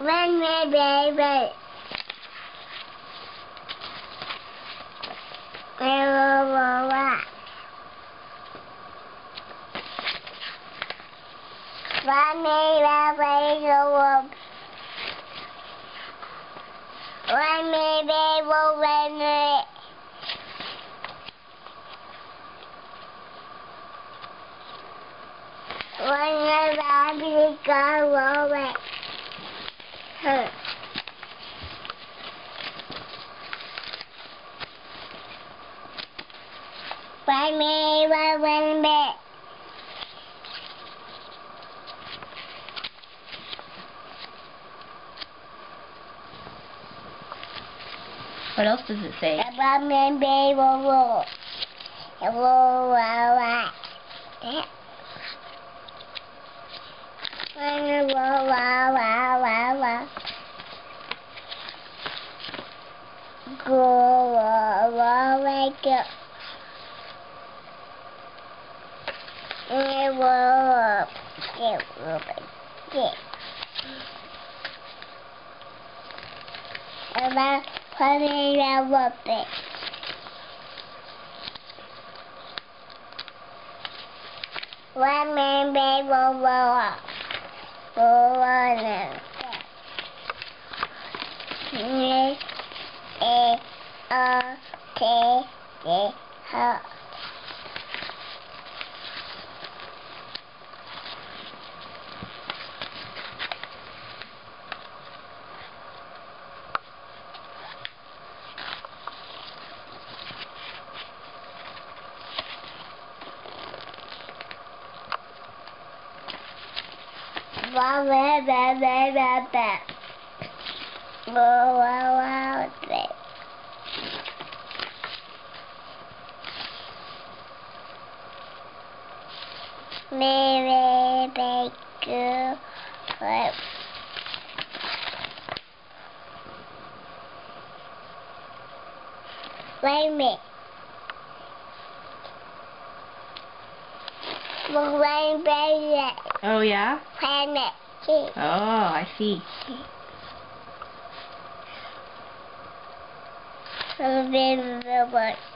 Run, my baby. Run, my baby. Run, my baby. Run, when the rabbit go away. Run me, run me. What else does it say? Run me, baby, roll. Roll, One man, baby, roll. Wait a minute. Oh, yeah? Planet. Oh, I see. Little bit of